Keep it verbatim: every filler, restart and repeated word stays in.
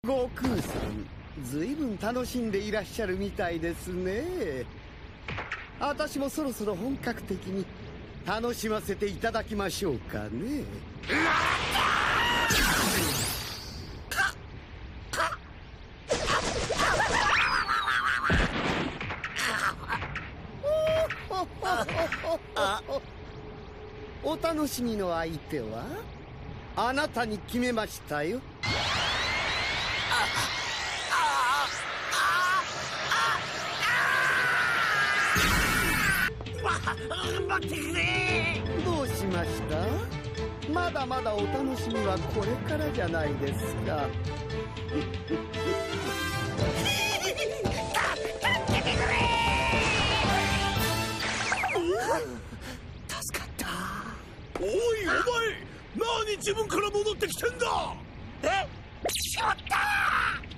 悟空さん、ずいぶん楽しんでいらっしゃるみたいですね。私もそろそろ本格的に楽しませていただきましょうかね。お楽しみの相手はあなたに決めましたよ。 待ってくれ。 どうしました？まだまだお楽しみはこれからじゃないですか。 助けてくれ。助かった。 おいお前、何自分から戻ってきてんだ。 え？しまった。